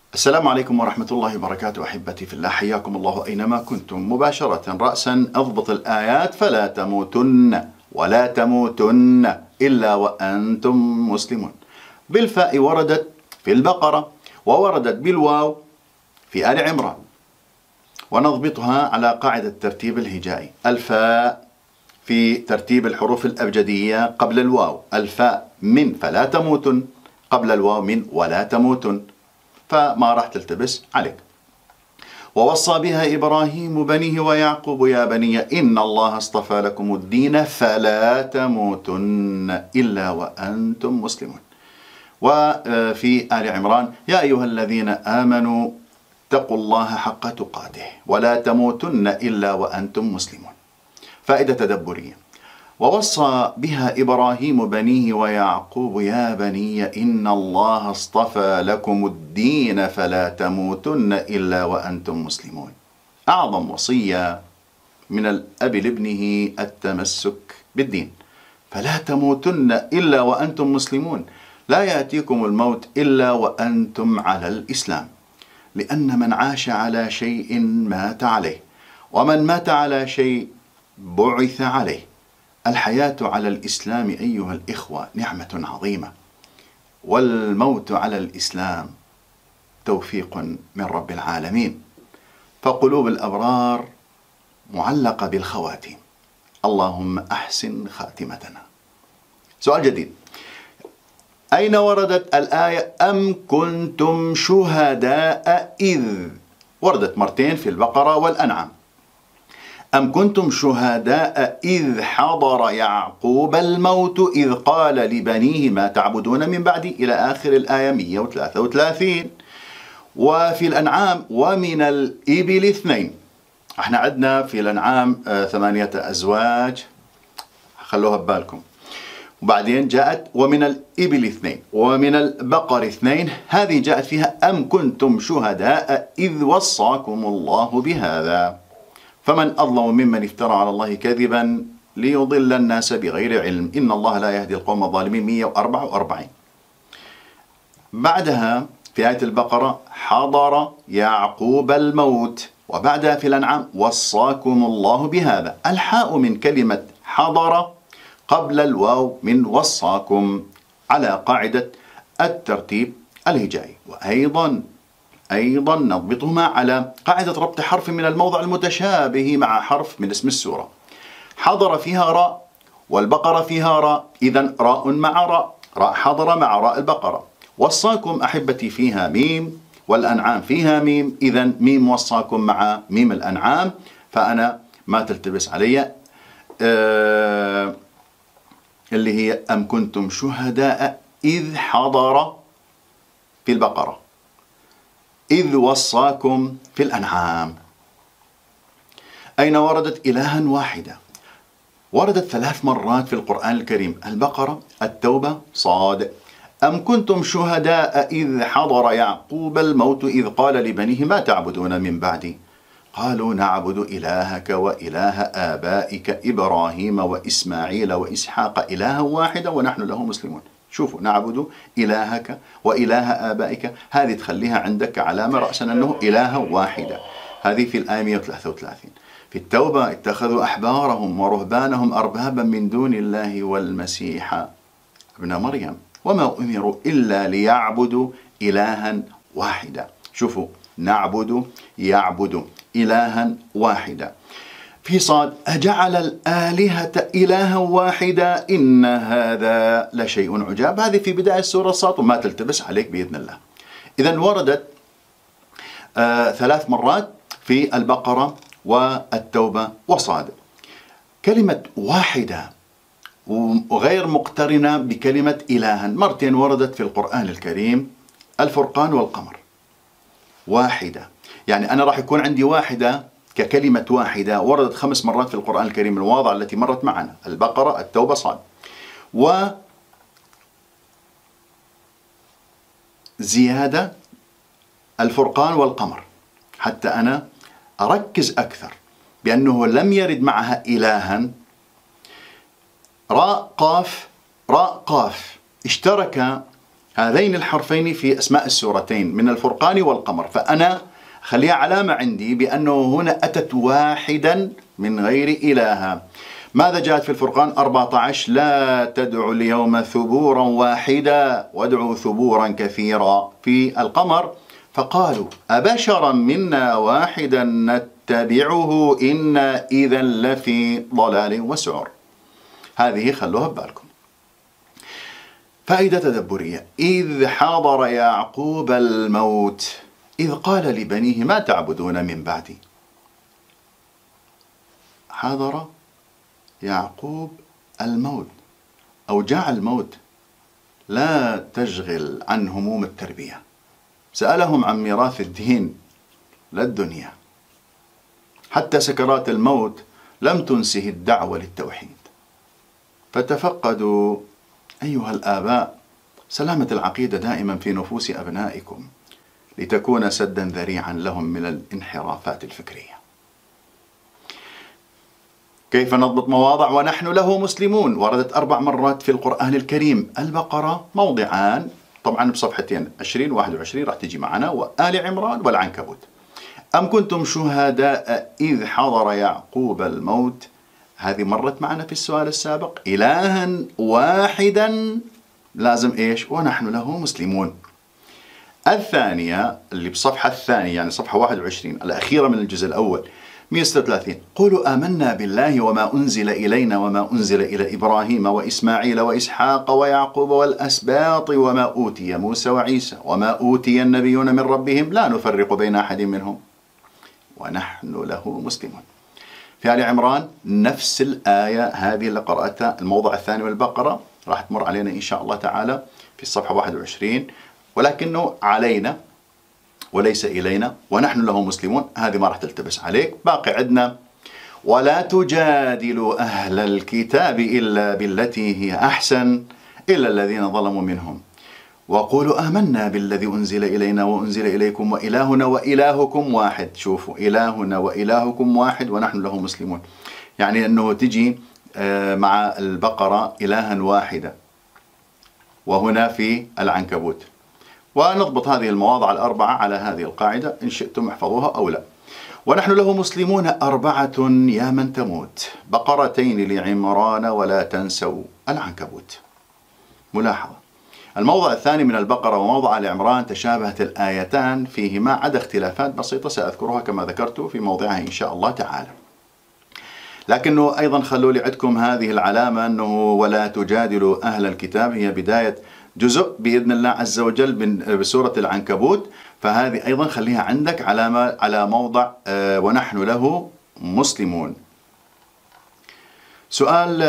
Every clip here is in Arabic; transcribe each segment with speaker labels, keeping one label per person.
Speaker 1: السلام عليكم ورحمة الله وبركاته. أحبتي في الله، حياكم الله أينما كنتم. مباشرة رأسا أضبط الآيات: فلا تموتن ولا تموتن إلا وأنتم مسلمون. بالفاء وردت في البقرة، ووردت بالواو في آل عمران، ونضبطها على قاعدة الترتيب الهجائي. الفاء في ترتيب الحروف الأبجدية قبل الواو، الفاء من فلا تموتن قبل الواو من ولا تموتن، فما راح تلتبس عليك. ووصى بها إبراهيم بنيه ويعقوب يا بني إن الله اصطفى لكم الدين فلا تموتن إلا وأنتم مسلمون. وفي آل عمران: يا أيها الذين آمنوا اتقوا الله حق تقاته ولا تموتن إلا وأنتم مسلمون. فائدة تدبرية: ووصى بها إبراهيم بنيه ويعقوب يا بني إن الله اصطفى لكم الدين فلا تموتن إلا وأنتم مسلمون. أعظم وصية من الأب لابنه التمسك بالدين. فلا تموتن إلا وأنتم مسلمون، لا يأتيكم الموت إلا وأنتم على الإسلام، لأن من عاش على شيء مات عليه، ومن مات على شيء بعث عليه. الحياة على الإسلام أيها الإخوة نعمة عظيمة، والموت على الإسلام توفيق من رب العالمين، فقلوب الأبرار معلقة بالخواتيم. اللهم أحسن خاتمتنا. سؤال جديد: أين وردت الآية أم كنتم شهداء إذ؟ وردت مرتين في البقرة والأنعام. أم كنتم شهداء إذ حضر يعقوب الموت إذ قال لبنيه ما تعبدون من بعدي إلى آخر الآية 133. وفي الأنعام: ومن الإبل 2. احنا عندنا في الأنعام 8 أزواج، خلوها ببالكم. وبعدين جاءت ومن الإبل 2 ومن البقر 2، هذه جاءت فيها أم كنتم شهداء إذ وصاكم الله بهذا. فمن أظلم ممن افترى على الله كذبا ليضل الناس بغير علم إن الله لا يهدي القوم الظالمين 144. بعدها في آية البقرة: حضر يعقوب الموت، وبعدها في الأنعام: وصاكم الله بهذا. الحاء من كلمة حضر قبل الواو من وصاكم على قاعدة الترتيب الهجائي. وأيضا نضبطهما على قاعدة ربط حرف من الموضع المتشابه مع حرف من اسم السورة. حضر فيها راء، والبقرة فيها راء، إذن راء مع راء، راء حضر مع راء البقرة. وصاكم أحبتي فيها ميم، والأنعام فيها ميم، إذن ميم وصاكم مع ميم الأنعام، فأنا ما تلتبس علي. اللي هي أم كنتم شهداء إذ حضر في البقرة، إذ وصاكم في الأنعام. أين وردت إلها واحدة؟ وردت 3 مرات في القرآن الكريم: البقرة، التوبة، صاد. أم كنتم شهداء إذ حضر يعقوب الموت إذ قال لبنيه ما تعبدون من بعدي قالوا نعبد إلهك وإله آبائك إبراهيم وإسماعيل وإسحاق إلها واحدا ونحن له مسلمون. شوفوا، نعبد إلهك وإله آبائك، هذه تخليها عندك علامة رأسا أنه إله واحدة. هذه في الآية 133. في التوبة: اتخذوا أحبارهم ورهبانهم أربابا من دون الله والمسيح ابن مريم وما أمروا إلا ليعبدوا إلها واحدا. شوفوا، نعبد يعبد إلها واحدا. في صاد: أجعل الآلهة إلها واحدا إن هذا لشيء عجاب. هذه في بداية سورة صاد، وما تلتبس عليك بإذن الله. إذن وردت 3 مرات في البقرة والتوبة وصاد. كلمة واحدة وغير مقترنة بكلمة إلها مرتين وردت في القرآن الكريم: الفرقان والقمر. واحدة يعني أنا راح يكون عندي واحدة ككلمة واحدة وردت 5 مرات في القرآن الكريم، الواضع التي مرت معنا: البقرة، التوبة، صاد. وزيادة الفرقان والقمر، حتى أنا أركز أكثر بأنه لم يرد معها إلها. راء قاف راء قاف اشترك هذين الحرفين في أسماء السورتين من الفرقان والقمر، فأنا خليها علامة عندي بأنه هنا أتت واحدا من غير إله. ماذا جاءت في الفرقان 14؟ لا تدعوا اليوم ثبورا واحدا وادعوا ثبورا كثيرا. في القمر فقالوا أبشرا منا واحدا نتبعه إنا إذا لفي ضلال وسعر. هذه خلوها ببالكم. فائدة تدبرية: إذ حضر يعقوب الموت إذ قال لبنيه ما تعبدون من بعدي. حضر يعقوب الموت أو جاء الموت. لا تشغل عن هموم التربية. سألهم عن ميراث الدين لا الدنيا. حتى سكرات الموت لم تنسه الدعوة للتوحيد. فتفقدوا أيها الآباء سلامة العقيدة دائما في نفوس أبنائكم لتكون سدا ذريعا لهم من الانحرافات الفكرية. كيف نضبط مواضع ونحن له مسلمون؟ وردت 4 مرات في القرآن الكريم. البقرة موضعان طبعا بصفحتين 20 21 راح تجي معنا، وآل عمران والعنكبوت. أم كنتم شهداء إذ حضر يعقوب الموت، هذه مرت معنا في السؤال السابق. إلها واحدا لازم إيش؟ ونحن له مسلمون. الثانية اللي بصفحة الثانية يعني صفحة 21 الأخيرة من الجزء الأول 136: قولوا آمنا بالله وما أنزل إلينا وما أنزل إلى إبراهيم وإسماعيل وإسحاق ويعقوب والأسباط وما أوتي موسى وعيسى وما أوتي النبيون من ربهم لا نفرق بين أحد منهم ونحن له مسلمون. في آل عمران نفس الآية هذه اللي قرأتها، الموضع الثاني من البقرة راح تمر علينا إن شاء الله تعالى في الصفحة 21، ولكنه علينا وليس إلينا ونحن له مسلمون. هذه ما راح تلتبس عليك. باقي عندنا ولا تجادلوا أهل الكتاب إلا بالتي هي أحسن إلا الذين ظلموا منهم وقولوا آمنا بالذي أنزل إلينا وأنزل إليكم وإلهنا وإلهكم واحد. شوفوا، إلهنا وإلهكم واحد ونحن له مسلمون، يعني أنه تجي مع البقرة إلها واحدة، وهنا في العنكبوت. ونضبط هذه المواضع الأربعة على هذه القاعدة، إن شئتم احفظوها أو لا. ونحن له مسلمون 4 يا من تموت، بقرتين لعمران ولا تنسوا العنكبوت. ملاحظة: الموضع الثاني من البقرة وموضع آل عمران تشابهت الآيتان فيهما عدا اختلافات بسيطة سأذكرها كما ذكرت في موضعها إن شاء الله تعالى. لكنه أيضا خلوا لي عندكم هذه العلامة أنه ولا تجادلوا أهل الكتاب، هي بداية جزء بإذن الله عز وجل بسورة العنكبوت، فهذه أيضا خليها عندك علامة على موضع ونحن له مسلمون. سؤال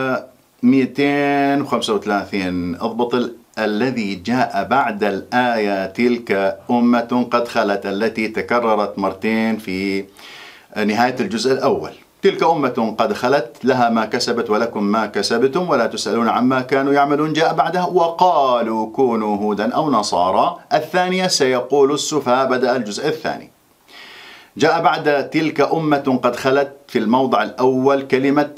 Speaker 1: 235: اضبط الذي جاء بعد الآية تلك أمة قد خلت التي تكررت مرتين في نهاية الجزء الأول. تلك أمة قد خلت لها ما كسبت ولكم ما كسبتم ولا تسألون عما كانوا يعملون. جاء بعدها وقالوا كونوا هودا أو نصارى. الثانية سيقول السفهاء، بدأ الجزء الثاني. جاء بعد تلك أمة قد خلت في الموضع الأول كلمة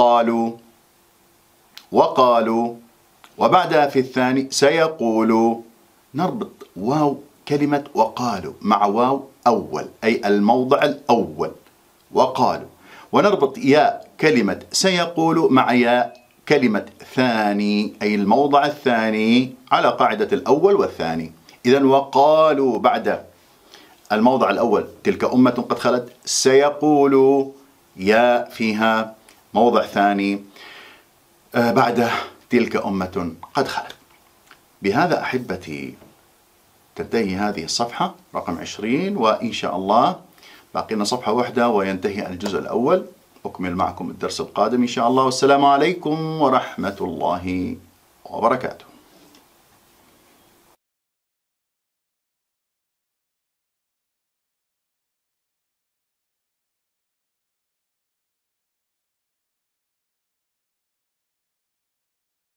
Speaker 1: وقالوا وبعدها في الثاني سيقولوا. نربط واو كلمة وقالوا مع واو أول أي الموضع الأول وقالوا، ونربط ياء كلمة سيقول مع ياء كلمة ثاني أي الموضع الثاني على قاعدة الأول والثاني. إذن وقالوا بعد الموضع الأول تلك أمة قد خلت، سيقول ياء فيها موضع ثاني بعد تلك أمة قد خلت. بهذا أحبتي تنتهي هذه الصفحة رقم 20، وإن شاء الله باقي لنا صفحة واحدة وينتهي الجزء الأول. أكمل معكم الدرس القادم إن شاء الله، والسلام عليكم ورحمة الله وبركاته.